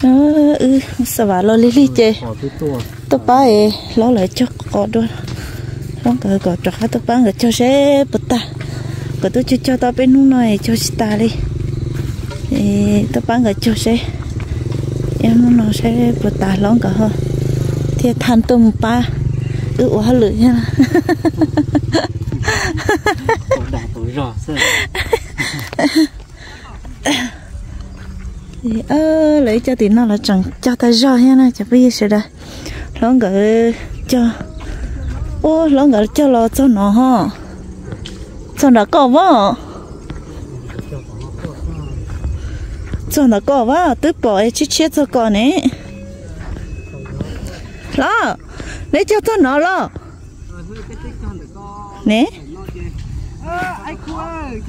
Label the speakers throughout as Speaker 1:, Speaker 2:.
Speaker 1: sao bà lo li chê tôi ba ấy lo lại cho có đôi lo cái có cho tôi ba người cho sẽ bớt ta cái tôi cho tao bênนู้นnày cho ta đi tôi ba người cho sẽ em nó sẽ bớt ta lo cả hơn thì than tôi một ba quá lười nha thì lấy cho tí nó là chẳng cho ta do nha nè cho bây giờ sẽ đây nó gửi cho nó gửi cho lo cho nó ha cho nó có vợ cho nó có vợ tôi bỏ ấy chết cho con ấy lo lấy cho nó lo nè
Speaker 2: anh cô ơi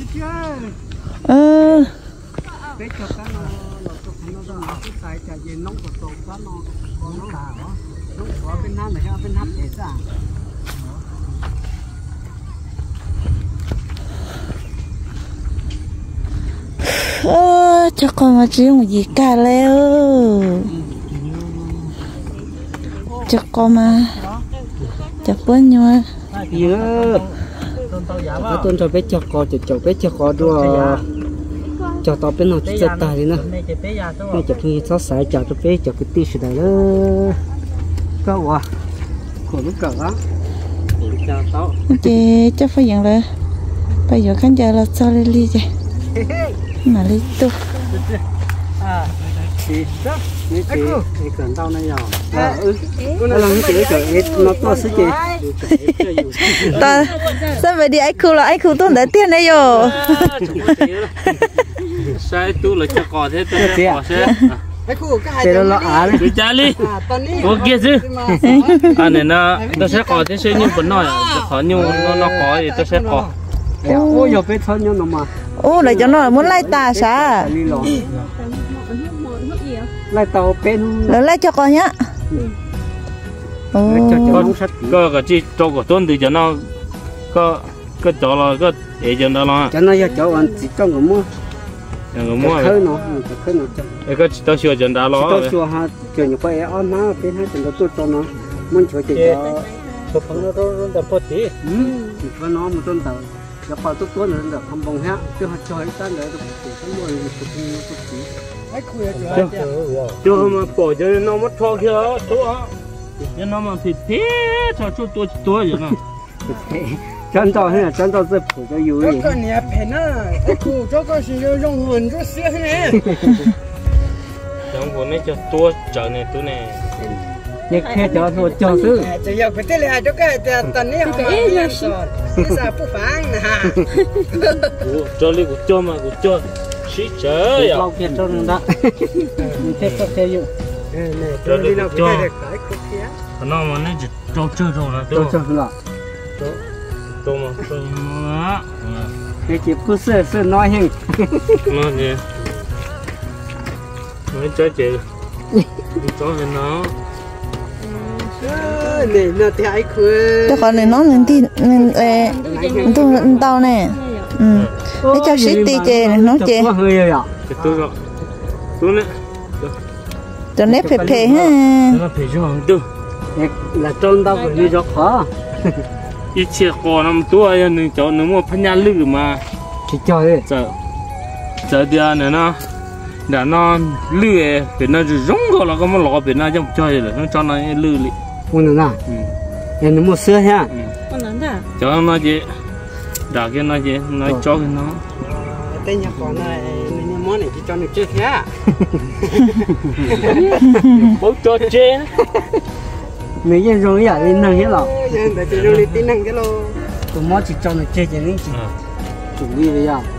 Speaker 2: bé cho cá nó xài chả gì nóng của tôm cá nó tả đó nóng của bên nam này bên nam để ra
Speaker 1: cho con mà chỉ một gì cả leo cho con mà cho bớn nhau
Speaker 2: cái tuần cho bé cho bé cho có đua cho tao bên nào chết tài đi nữa này cho khi nó xài cho bé cho cái tí sự đấy đó có quá khổ lúc cỡ á cho tao
Speaker 1: chị chắc phải dừng lại bây giờ khán giả là sao đi chứ mà đi tu
Speaker 2: chị cần tao này nhở nó làm cái chuyện nó to sức chị
Speaker 1: ta sao vậy đi anh khu tôi đã tiền đấy rồi
Speaker 3: sai tu là cho cò thế tôi cò sẽ
Speaker 2: thế nó á đấy
Speaker 3: đi cha đi ok chứ anh này nó sẽ cò thế sẽ như vẫn nói khó như nó có thì tôi sẽ cò
Speaker 2: ôi giờ bé thân nhau nó mà
Speaker 1: để cho nó muốn lai ta sao
Speaker 2: lai tàu bên
Speaker 1: lấy cho con nhá
Speaker 3: có cái gì cho cái tuần thì cho nó có cho là có để cho nó lo
Speaker 2: cho nó cho anh chỉ trong cái mua khơi nó
Speaker 3: cái tao sửa cho nó lo
Speaker 2: tao sửa ha cho những cái ăn nó bên hai chân tôi cho nó muốn cho cho phần nó đập bớt tí phần nó một tuần tàu giờ phải tôi nữa được không bằng hết chứ họ cho hết tan đấy được không mua
Speaker 3: cho mà bỏ cho nó mất thọ kia đó cho nó mà thịt thế cho chút tôi vậy mà
Speaker 2: chân tao hay là chân tao rất phổ cho yêu
Speaker 4: gì cái này phèn á cô cho cái gì dùng hồn cho xưa thế này
Speaker 3: trong bộ này cho tôi chợ này tôi này
Speaker 2: nhưng khi cho tôi cho thứ
Speaker 4: chỉ giờ phải thế là cho cái tận này không phải sao sao phụ phang nè
Speaker 3: cho đi của cho mà của cho xí chơi
Speaker 2: lâu kia cho nó đó mình tiếp tục theo dụ
Speaker 3: cho đi nào cho nó mà nó chỉ cho chơi rồi là
Speaker 2: cho là
Speaker 3: cho mà
Speaker 2: cái chỉ cứ sơ nói hình
Speaker 3: nó gì nó chơi chị cho nó
Speaker 4: này nó thì ai khơi
Speaker 1: cho con này nó nên tin nên tôi tao nè để cho xí ti chè này nó chè
Speaker 3: tôi này
Speaker 1: cho nếp phê phê ha
Speaker 3: nó phê cho hàng tư
Speaker 2: là trôn tao phải đi cho khó
Speaker 3: ít chia cò năm tuổi nên cháu nếu mà phân nhà lư mà
Speaker 2: chỉ chơi
Speaker 3: giờ đi này nó đã nó lư phải nó rung rồi là có một lọ phải nó trong chơi rồi nó cho nó lư đi
Speaker 2: con nào em nó mua sữa ha
Speaker 3: cháu nó gì đã cái nó gì nó cho cái nó
Speaker 4: tên nhà con này món này chỉ cho nó chơi thế
Speaker 3: bố cho chơi
Speaker 2: mấy cái rồi vậy nên năng hết rồi
Speaker 4: để chỉ rồi tin năng cái lô
Speaker 2: tụi món chỉ cho nó chơi cho nên chỉ chuẩn bị bây giờ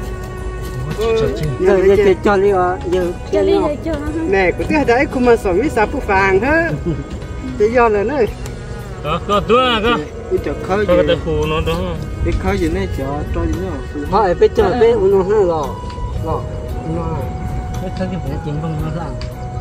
Speaker 2: giờ cho đi giờ
Speaker 4: nè của cái đấy cũng mà sống với sao phụ phàng hết chỉ do là nó
Speaker 3: có tôi có
Speaker 4: cho khơi
Speaker 3: có cái phù nó đó
Speaker 4: cái khơi gì này cho đi nữa
Speaker 2: họ ở bên chơi bên uống nó rồi cái khơi cái phải chỉnh bông nó ra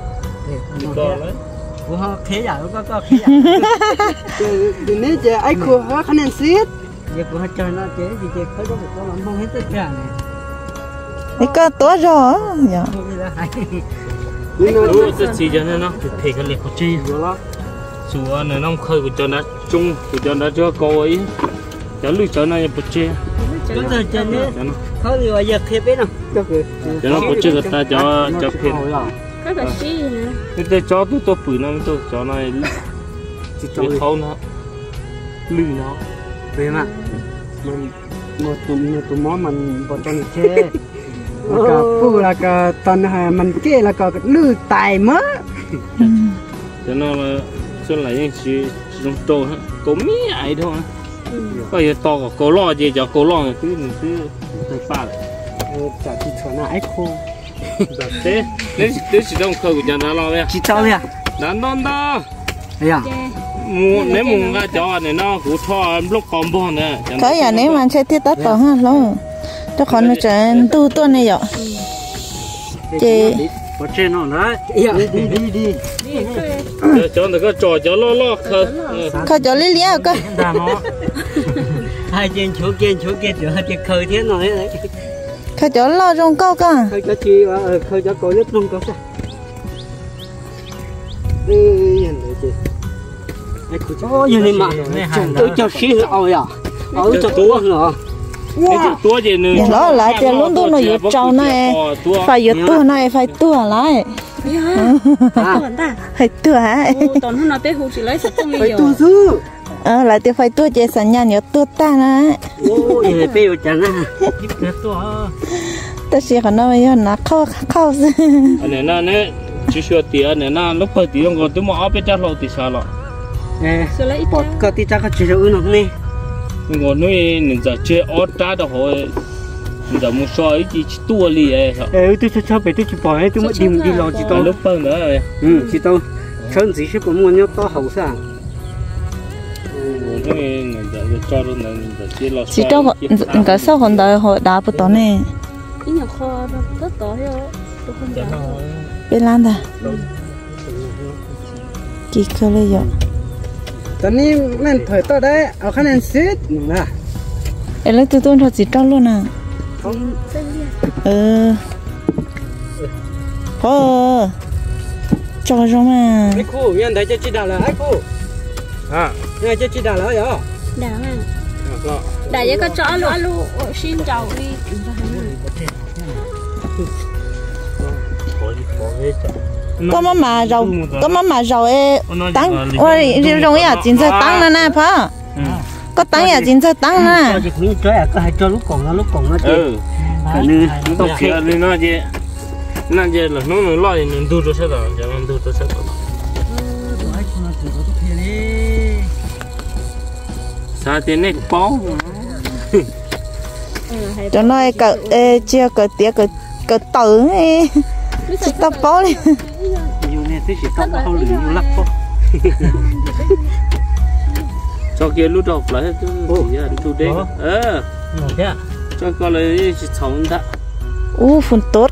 Speaker 2: của họ khé giả có khé giả
Speaker 4: nếu chơi ai của họ khả năng xiết
Speaker 2: giờ của họ chơi nó chế gì chơi khơi có một con làm bông hết tất cả này
Speaker 1: cái có tối rồi nhở
Speaker 3: Ủa tôi chỉ cho nên nó thì cái liệt của chi rồi đó chúa này nó khơi của cho nó chung của cho nó cho cô ấy cho lưu cho nó bút chi
Speaker 2: chúng ta cho nó không nhiều giờ kịp đấy nào
Speaker 3: cho nó bút chi người ta cho phim
Speaker 5: cái là chi nữa
Speaker 3: cái cho tôi bự nó tôi cho nó chỉ cho thâu nó lưu nó
Speaker 2: về mà
Speaker 4: một tụi món mình bỏ cho người chơi cả phụ là cả toàn mình kia là cả lư tài mới
Speaker 3: cho nó là xuân lại những sự dùng trâu có mía ấy thôi có gì to có câu lo gì cho câu lo cứ phải pha
Speaker 4: chả chỉ cho nó ấy khô
Speaker 3: thế nếu chỉ trong khơi của nhà nó lo vậy
Speaker 2: chỉ cho nha
Speaker 3: đàn đòn đó
Speaker 2: thấy à
Speaker 3: nếu mùng ra cho này nó cũng cho lúc còn bon này
Speaker 1: cái giờ nếu mà chơi tiết tát tao ha lo cho con nó chơi tu tuần này vậy chị
Speaker 2: có trên nó đấy đi
Speaker 3: cho nó có trò cho lo khơi
Speaker 1: khơi cho lý lý cơ
Speaker 2: hai trên chỗ kia rồi hai cái khơi thế này đấy
Speaker 1: khơi cho lo trong câu cơ
Speaker 4: khơi cho chi khơi cho cô lớp trong câu sao nhận được chị
Speaker 2: ôi giờ này mà tôi cho xí rồi à cho tua nữa
Speaker 3: tua gì nữa
Speaker 1: nó lại cho luôn tôi nó giật trâu này phải giật tua này phải tua lại phải tua hả
Speaker 5: toàn nó bé hụt chỉ lấy sạch trong
Speaker 4: phải tua chứ
Speaker 1: lại thì phải tua chơi sẵn nhà nhớ tua ta nè
Speaker 2: ôi giờ bé chẳng à
Speaker 1: ta chỉ còn nói với nó khâu
Speaker 3: anh này nó nè chỉ sửa tiền này nó lúc khơi tiền còn tôi mà áp bên trái lầu thì sao lọ
Speaker 2: bọt cái tí chắc chỉ được nó nè
Speaker 3: ngồi nuôi nên giờ chơi ớt trái đó hồi giờ mua soi chỉ tua lì ấy
Speaker 2: tôi cho bé tôi chỉ bỏ ấy tôi mới đi lo chỉ tao
Speaker 3: lúc phân nữa rồi
Speaker 2: chỉ tao chân chỉ sẽ có mua nhau to hậu sang
Speaker 3: ngồi nuôi nên giờ cho nó nên giờ chơi lo
Speaker 1: chỉ cho cái sau còn đời họ đá bữa tối này
Speaker 5: cái nhà kho rất to rồi tôi không dám
Speaker 1: bên lan ta kỹ cơ lấy rồi
Speaker 4: tao ní mình thời tao đấy ở khả năng xít nè
Speaker 1: em lấy từ tôi thật chỉ trong luôn à cho rồi mà
Speaker 4: ai khu nhận thấy cho chị đào là ai khu nhận cho chị đào là gì đó
Speaker 5: đào à đào với cái chó lúa xin chào đi
Speaker 1: có mà rau ấy tăng ôi rau ấy à chính xác tăng nữa nè phải có tăng à chính xác tăng nè
Speaker 2: chỉ cũng chơi à có hai cho lúc còn nó chị
Speaker 3: cái này nó kia lên nó chứ là nó lo thì mình đu cho sẽ rồi giờ mình đu cho sẽ rồi sao thì này bó
Speaker 1: cho nó cái chia cái tía cái tử ấy chỉ tao bó đi
Speaker 2: nhiều nè tôi chỉ tao không lười nhiều lắm thôi
Speaker 3: cho kia lúc đầu lại chứ gì anh chú đấy cho con lấy chỉ sống đã
Speaker 1: phun tốt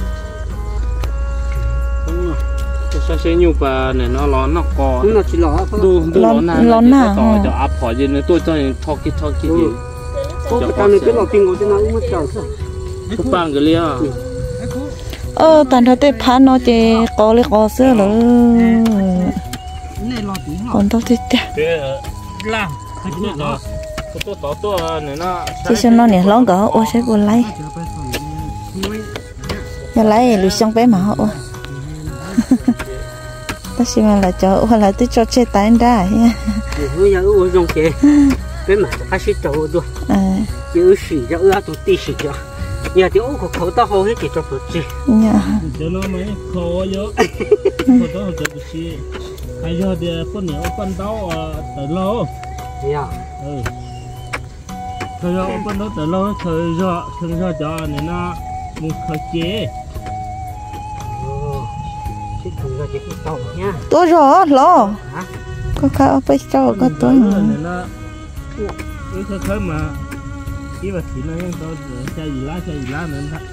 Speaker 3: sao sẽ nhiều bà này nó lón nó cò
Speaker 2: nó chỉ ló
Speaker 1: lón nào
Speaker 3: cho áp khỏi gì nữa tôi cho thọ kia gì
Speaker 2: cho con này cái lò kinh của nó mất trời sao
Speaker 3: các bạn cái lia
Speaker 1: tàn thật tệ phá nó chỉ có lấy có sữa rồi còn tao thì
Speaker 3: làm tôi này nó
Speaker 1: chỉ cho nó nè lon gỡ ô sẽ buồn lấy nhà lấy lùi xong bé mà họ ta chỉ mà là cho hoặc là tôi cho chơi tay ra nha
Speaker 2: bây giờ uống trong kia bé mà ta sẽ trâu rồi chứ xỉ cho ưa tụi tì xỉ cho nhà thì uống khẩu tao hôi hết chỉ cho tụi chị
Speaker 3: cho nó mấy khô vô khô đó cho tụi chị hay giờ thì con nhiều con tao từ lâu thời gian con đó từ lâu thời gian cho nên nó một khởi chế
Speaker 1: tôi rồi lo có khá phải cho có tôi
Speaker 3: nên nó cái khởi mà cái vật thì nóยังto chơi gì lá nên thật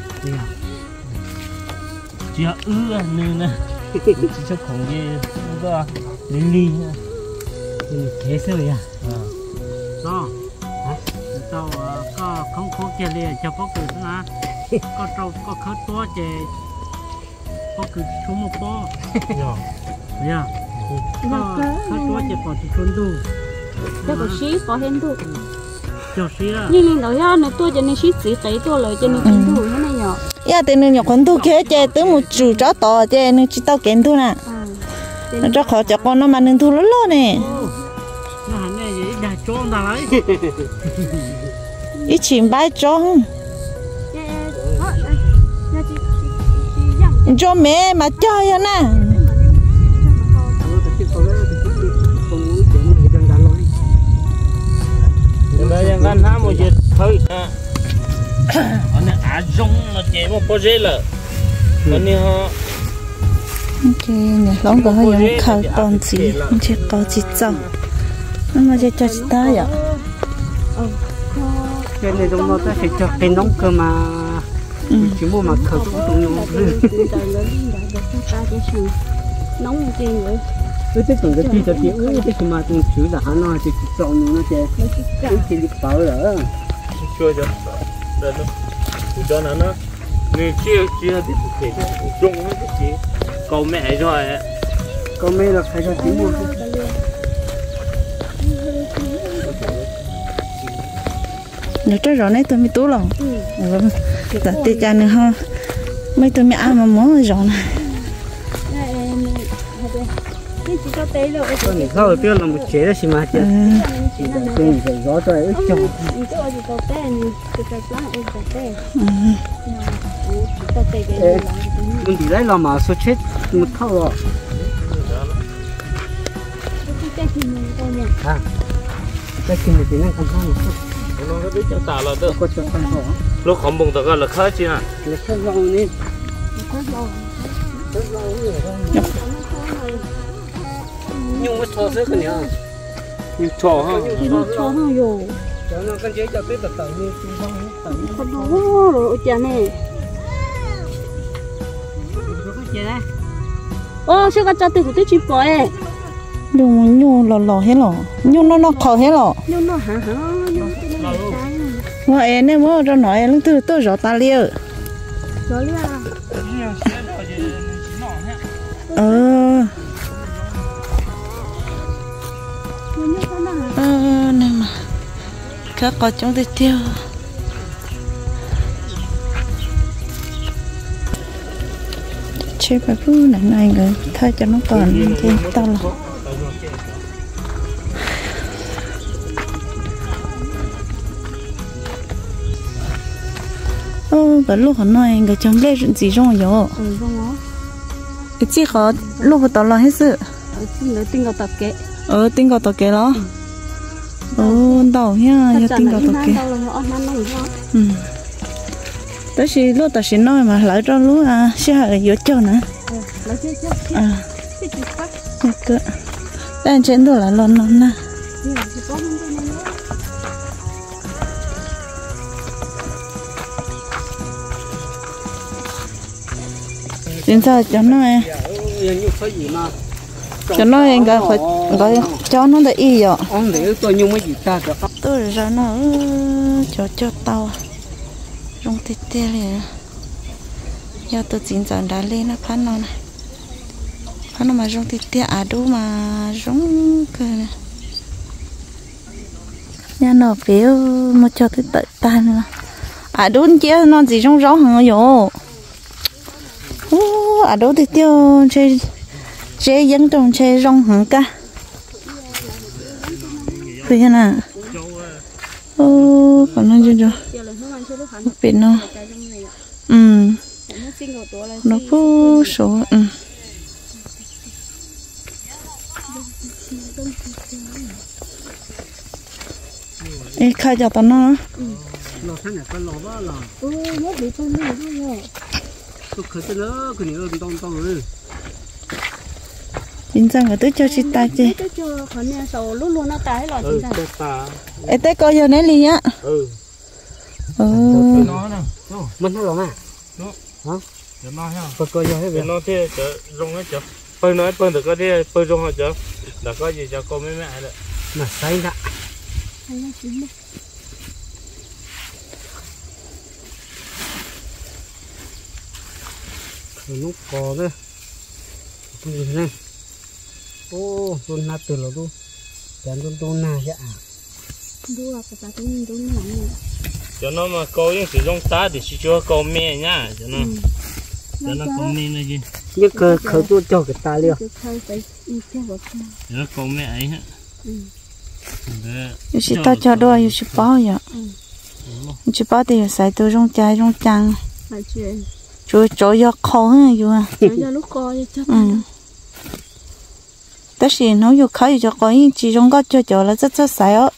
Speaker 3: chưa nên nè chỉ cho khổng cái nó lì
Speaker 2: thế sao vậy đó tao có không kia liền cho bóc được na có trâu có khớt to chè
Speaker 4: có cứ số một po
Speaker 3: nhỏ
Speaker 4: nha khá to chỉ còn chỉ con đu
Speaker 5: cho có xí có hen đủ
Speaker 4: cho xí à
Speaker 5: nhưng nên nói ra này tôi cho nên xí chỉ cái tôi lời cho nên hen đủ thế này nhỏ
Speaker 1: ya tên nó nhọc con thu kia chơi tới một chủ chó to chơi nó chỉ tao kén thu nè nó cho khó cho con nó mà nên thu lớn lớn nè
Speaker 4: nó hẳn này gì đã trốn ra đấy
Speaker 1: ít chìm bãi trống cho mẹ mà chơi à nè
Speaker 3: bây giờ ngăn há một chuyện thôi anh á rong nó chạy một bao giờ là anh họ
Speaker 1: ok nè lóng có hơi giống khâu toàn gì không chỉ có chỉ trâu mà chỉ cho ta vậy
Speaker 4: cái này trong nó ta sẽ cho cái nóng cơ mà chỉ mua mà khởi cũng tụng nhau
Speaker 5: nóng tiền rồi
Speaker 4: cái từng cái cho tiếng cái mà từng chữ là hắn nói thì chọn nó chơi cái chỉ lịch bảo rồi
Speaker 3: chưa chưa rồi nó cho nó người chia thì phải rong nó chỉ cầu mẹ rồi
Speaker 4: con mẹ là phải cho tiếng mua
Speaker 1: nếu cho rõ này tôi mới tú lòng là tiền cha nữa ha mấy tôi mới ăn mà món rõ này
Speaker 4: con này khâu tiêu là một chế đó xí mà chứ chỉ là cái phải rõ cho ấy chồng mình chỉ lấy là mà số chết một khâu rồi à cái kia thì nó không có
Speaker 3: nó có biết cho tao là được
Speaker 4: có cho con họ
Speaker 3: lúc không bùng được là khơi chứ à
Speaker 4: là khâu rau này nhưng mà thò sức cái này
Speaker 3: nhưng trò ha
Speaker 5: cho nó vô
Speaker 4: cho nó con chế cho biết tập tập như
Speaker 5: có đủ rồi cha này ô sao cái cha từ của tôi chụp rồi
Speaker 1: nhung nhung lò hết lò nhung nó khó hết lò
Speaker 5: nhưng nó hả
Speaker 1: mà em này mà cho nói lúc từ tôi rõ ta liêu
Speaker 5: rồi
Speaker 1: nè mà các con chúng tôi tiêu chơi bài phú này người thôi cho nó còn thì tao là bà lúc họ nói người chồng lấy chuyện gì trong rồi cái gì họ lúc họ tao lo hết sự
Speaker 5: tin vào tập kế
Speaker 1: tin vào tập kế đó đầu nha tin vào tập kế tới khi lúc ta xin nói mà lỡ cho lúa sẽ là giữa cho nữa cơ đang trên đó là lon nè đến giờ cho nó em gọi cho nó để y rồi
Speaker 4: ông để tôi nhung mấy gì ta được
Speaker 1: tôi ra nó cho tao rong tê tê liền giờ tôi chính chọn đá lên nó phán nó này phán nó mà rong tê tê đủ mà rong cơ này nhà nó phiếu một cho tới tận ta nữa đủ chứ nó gì rong rong hả rồi đủ thì tiêu chơi dân trong chơi rong hả cả vì thế nào còn nó chưa biển nó nó phô số ê khai cho tao nó
Speaker 4: lò thế này con lò đó là
Speaker 5: nó bị con này rồi
Speaker 4: tôi khởi tới nó cái này to rồi
Speaker 1: chính ra người tới cho chị ta chứ
Speaker 5: tới cho khỏi nè sầu lúc luôn nó tái rồi chính ra
Speaker 1: ê tới coi giờ nấy liền á
Speaker 3: nó nè
Speaker 4: mình thấy rồi mà hả
Speaker 3: nó ha
Speaker 4: coi giờ hết rồi
Speaker 3: nó thế rong hết chưa bây nói bây được cái thế bây rong hết chưa đã có gì cho con mấy mẹ đấy
Speaker 4: mà say đã nó có đấy cái gì này ô luôn nát từ lâu luôn chẳng luôn na vậy à
Speaker 5: đua phải ta cũng đúng là
Speaker 3: cho nó mà câu những sử dụng tá thì chỉ cho câu mẹ nhá cho nó câu mẹ này chứ
Speaker 4: như cơ khởi tôi cho cái ta liền
Speaker 3: nó câu mẹ ấy hả
Speaker 1: yêu chỉ ta cho đua yêu chỉ bao vậy yêu chỉ bao thì xài tôi trong trái trong trăng chú cho khó hơn yêu à
Speaker 5: cho lúc coi cho
Speaker 1: tất nhiên nó yêu khó cho có những chỉ trong có cho là rất xài á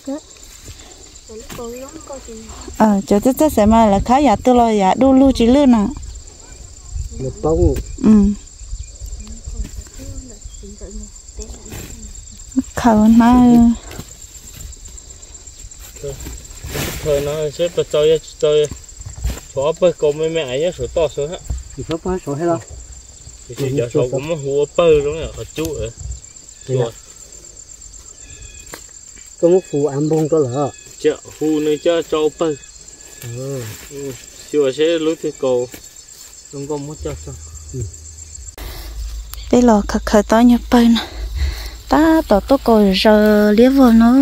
Speaker 1: cho xài mà là khá giả tôi lo giả đu lu chỉ lươn à
Speaker 4: một bông
Speaker 1: khẩu nó
Speaker 3: thôi nó sẽ bắt chơi xóa bơi câu mấy mẹ ấy nhá số to số hả
Speaker 4: thì số bao số hay đâu
Speaker 3: thì giờ số cũng muốn hùa bơi đúng không ở chú ở rồi
Speaker 4: có một phụ ăn bông đó là
Speaker 3: chợ hù nơi cho bơi chưa sẽ lối cái cầu không có muốn cho
Speaker 1: bây giờ khởi to như bơi nè ta tổ tôi coi giờ liếc vào nó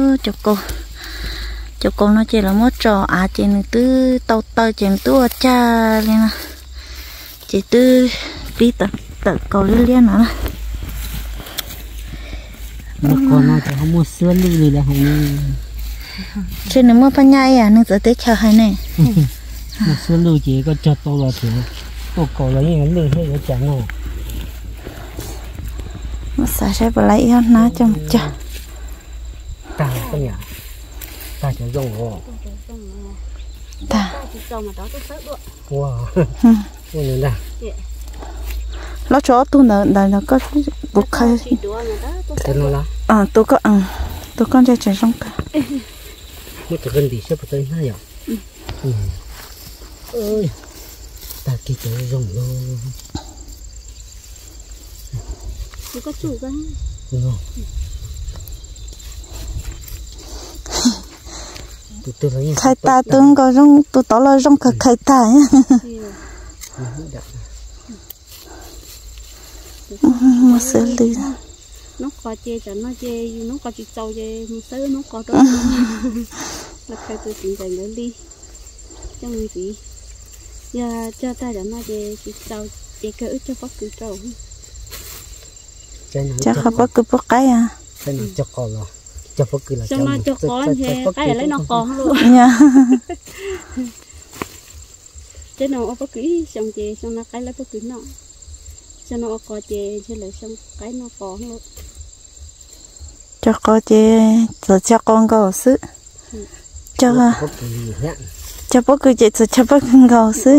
Speaker 1: cho cô nó chỉ là một trò à chỉ là từ tàu tàu chỉ từ cha lên nè chỉ từ đi tận cầu liên nữa
Speaker 4: nó còn nó chỉ không mua sữa gì là không
Speaker 1: trên nó mua pan nhai à nên giờ tới chờ hay này
Speaker 4: mua sữa lưu chỉ có chặt to là thì tôi cầu lấy những lưu hết nó chẳng nào
Speaker 1: nó xả sẽ vào lấy nó cho một cha
Speaker 4: ta cái nhà ta chỉ dùng rồi
Speaker 1: ta
Speaker 4: wow ôi nè
Speaker 1: nó cho tôi nó có bột khai
Speaker 4: thế nó là
Speaker 1: tôi có tôi con chơi trong cả
Speaker 4: nó cái gần đi sẽ phải tới hai giờ ơi ta kia chơi dùng luôn
Speaker 5: tôi có chủ cái
Speaker 1: khai ta tương có trong tôi tỏ là trong cả khai ta nhá mà xử lý
Speaker 5: nó có chê cho nó chê nó có chỉ trâu chê một số nó có đó là khai tôi tìm dành đến đi trong gì giờ cho ta cho nó chê chỉ trâu chê cỡ cho bất cứ trâu
Speaker 1: chắc không bất cứ bất cái à
Speaker 4: cái này cho con rồi cho bất cứ là
Speaker 5: cho nó cho con thì cái lấy nó con luôn chứ nó bất cứ xong chê xong nó cái lấy bất cứ nó cho nó có chê chứ lại xong cái nó con luôn
Speaker 1: cho con chê rồi cho con cầu sứ cho bất cứ chê cho bất cứ cầu sứ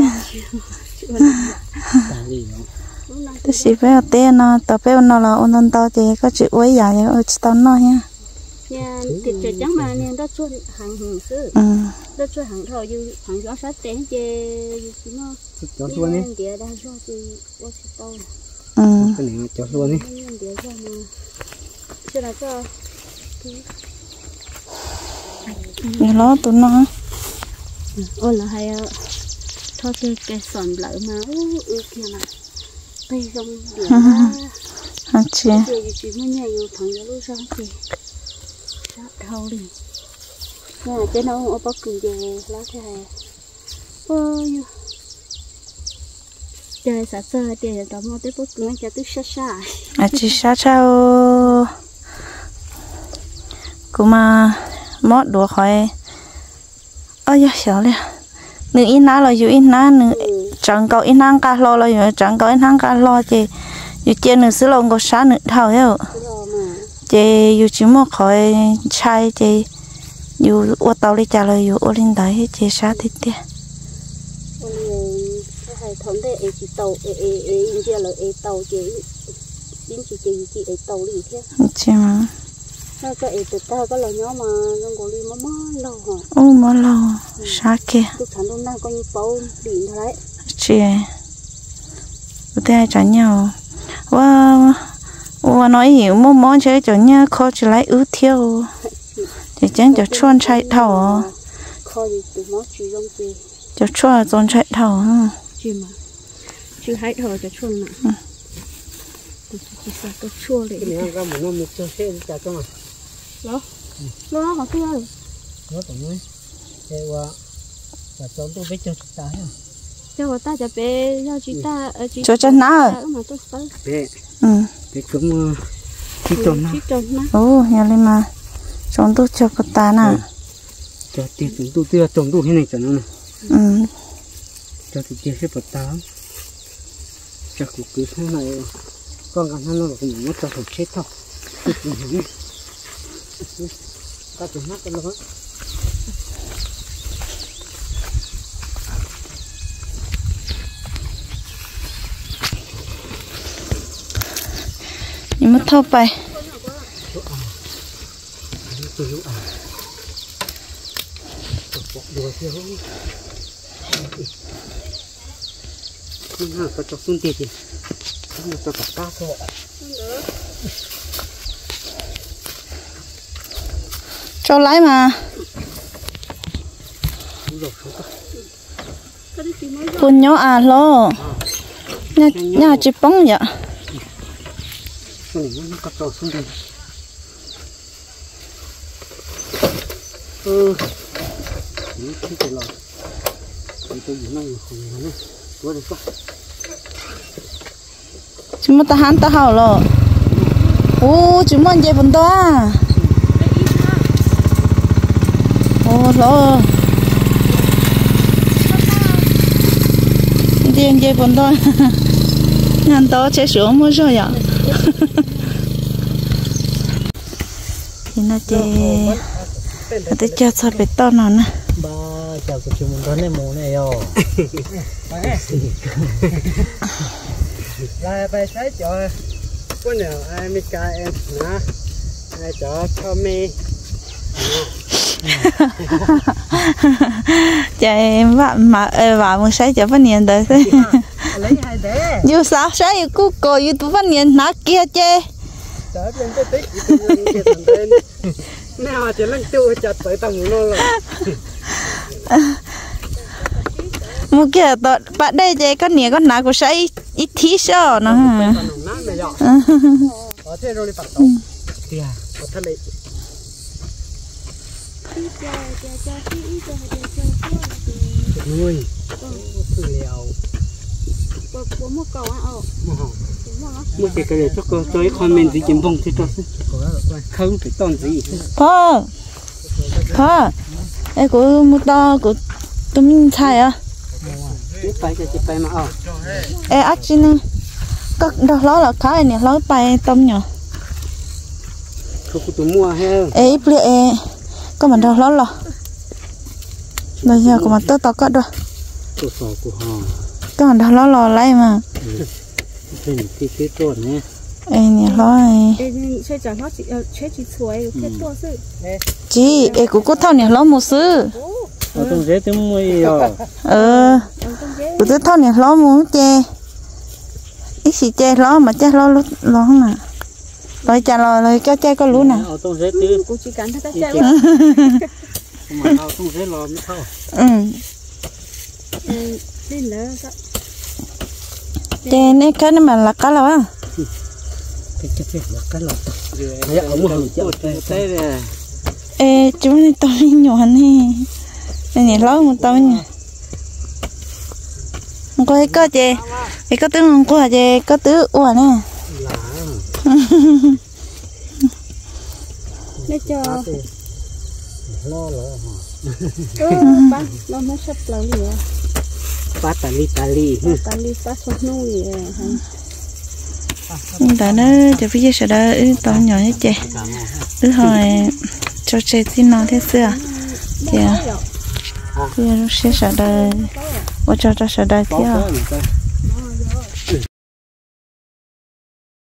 Speaker 1: tôi chỉ phải ở tên nó tập béo nó là ôn tao thì có chữ quấy dài ở tao nói nha
Speaker 5: nha thịt chả trắng mà nè đó chuột hàng hồng sứ đó chuột hàng thầu như hàng gió sát tén chê nó
Speaker 4: cho chuột đi
Speaker 5: địa đang cho thì quá tao
Speaker 4: cái này cho chuột đi
Speaker 5: địa cho mà chứ là cho
Speaker 1: thì nó tụi nó
Speaker 5: ôi là hay thôi cái sòn lợi mà kia mà bây giờ địa
Speaker 1: hả chị
Speaker 5: chị mới nhảy vô thằng giáo lúc sáng thì thâu đi nè cái nó ở bắc cực về lá thế này ôi trời sát sơ trời tao mua tới bắc cực cho tới sát xa
Speaker 1: chị sát sao cũng mà mót đồ khỏi ôi giờ xéo liền nữ in ná là dù in ná nữ chẳng có in hang cá lo là dù chẳng có in hang cá lo chị dù trên nữ xứ lông có sáng nữ thầu hiểu chị dù chỉ một khỏi chai chị dù ô tàu đi trả lời dù ô linh đấy chị sáng thì tiếc
Speaker 5: thằng đấy chị tàu in kia là tàu chị in chị tàu đi thế
Speaker 1: chị mà
Speaker 5: nó cái ta có lời nhỏ mà trong cổ đi mà lâu hả
Speaker 1: ô mà lâu sáng kia
Speaker 5: tôi thằng đông đang có những bao điện thôi đấy
Speaker 1: chị bữa nay chẳng nhau và nói hiểu một món chơi cho nhá khó chỉ lấy ưu thiêu thì chẳng cho chuồn chạy thầu
Speaker 5: khó gì từ món chỉ trong gì
Speaker 1: cho chuồn chạy thầu
Speaker 5: chị mà chưa hay thôi cho chua nè chỉ sợ tôi chua để
Speaker 2: cái này có một năm một cho xe chả cho mà
Speaker 5: lo họ kia
Speaker 2: nó tụi nó thế qua và cho tôi biết cho ta không
Speaker 5: cho ta cho bé cho chị ta
Speaker 1: cho chân nào
Speaker 5: mà tôi phải
Speaker 2: bé bé cũng chỉ trồng nó
Speaker 1: ồ nhà lên mà trồng tôi cho cô ta nè
Speaker 2: cho tiền chúng tôi trồng tôi thế này cho nó nè cho thì chia sẻ bớt táo cho cụ cứ thế này con cảm thấy nó là cũng mất cho thằng chết thôi các chúng nó cái đó
Speaker 1: nhưng mà thâu bay
Speaker 2: có cho xuống tiền thì cho cả cá thôi
Speaker 1: cho lái mà phun nhỏ à lo nhà chỉ bóng vậy
Speaker 2: cái này nó có cho xuống tiền những cái lò tôi dùng nó không nó có được không
Speaker 1: chúng ta hắn ta hảo rồi ô chúng mình về bên đó ô lo điên về bên đó ngàn to chế xuống mới rồi ạ thì nó chế tôi cho sao bị to nào nè
Speaker 2: ba chào cô chú mình đón em mồ này rồi là bài sáng cho con nào ai mới ca em nè ai cho mi
Speaker 1: chạy mà vào một sáng cho phát hiện đấy thế
Speaker 2: lấy hai đẻ
Speaker 1: dù sao sáng cô cô dù tôi phát hiện nó kia chê
Speaker 2: đó bên cái tích kia thằng bên nào chỉ lăng tiêu chặt tới tầm nó rồi
Speaker 1: một kia bạn đây chê con nhỉ con nào cũng sẽ ít thí sao nó
Speaker 2: ở thế rồi bắt đầu kìa ở thế này nuôi liều một cái này cho cái comment gì chìm bông thì cho không phải toàn gì
Speaker 1: Phơ ê của một to của tụi mình xài à
Speaker 2: phải mà
Speaker 1: ê ác chứ nè các đó là cái này nó bay tôm nhở
Speaker 2: không có tụi mua hay
Speaker 1: ê ple ê có mình đó là bây giờ của mình tớ tao cất rồi có mình đó là lấy mà
Speaker 2: cái tuần nhé
Speaker 1: ê nè lo
Speaker 5: chơi chẳng nó chỉ chuối cái tua sự
Speaker 1: chị ê của cô thao nè lo một sư
Speaker 2: ở trong dế tiếng mùi rồi
Speaker 1: của tôi thao nè lo muốn chê ít xì chê lo mà chê lo lo không nè rồi chà rồi cho chê có lú nè
Speaker 2: ở trong dế tiếng
Speaker 5: cô chỉ cắn thấy chê
Speaker 2: mà ở trong dế lo mới thao
Speaker 5: đi nữa
Speaker 1: chê này cái này mà là cá nào á
Speaker 2: cái là cái lọt đấy ở một hàng chợ thế này
Speaker 1: ê chúng này to nhỏ này này lo một to nhỉ không có cái chê cái có tướng không có chê có tướng uổng nè
Speaker 5: để cho
Speaker 2: lo
Speaker 5: ba lo mới sắp lâu nữa
Speaker 2: ba tali
Speaker 5: ba sốt nuôi
Speaker 1: đó nó cho phía sau đó to nhỏ như chè thứ hai cho chè xin nó thế xưa chè cứ nó sẽ sau đó cho sau đó thì